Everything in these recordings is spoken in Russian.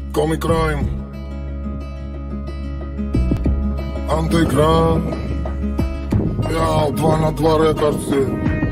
Comic Crime, Underground, ja 2 na 2 рекордсы.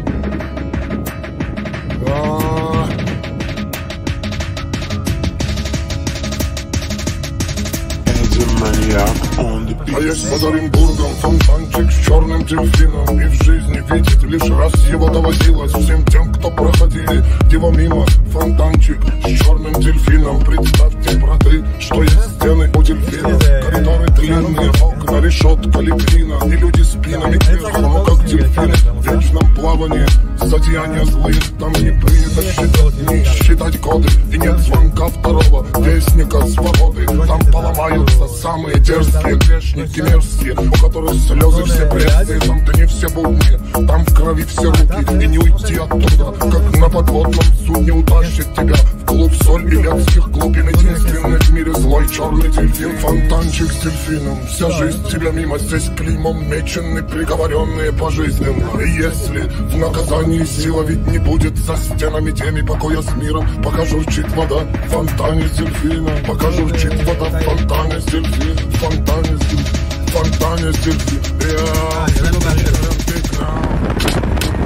А есть под Оренбургом фонтанчик с черным дельфином, и в жизни видит лишь раз его доводилось всем тем, кто проходили его мимо. Фонтанчик с черным дельфином, представьте, браты, что есть стены у дельфина. Коридоры длинные, окна, решетка, лепнина, и люди спинами кверху, но как дельфины в вечном плавании. Зодеяния злые, там не принято считать, не считать годы, и нет звонка второго вестника свободы. Там поломаются самые дерзкие грешники мерзкие, у которых слезы все пресные. Там-то не все будни, там в крови все руки, и не уйти оттуда, как на подводном судне утащит тебя в клуб соль и вятских глубин. Единственный в мире злой черный дельфин, фонтанчик с дельфином. Вся жизнь тебя мимо, здесь клеймом мечены, приговоренные пожизненно. И если в наказании сила ведь не будет за стенами теми покоя с миром, пока журчит вода в фонтане с дельфином, пока журчит вода в фонтане с дельфином, в фонтане с дельфином, в фонтане с дельфином.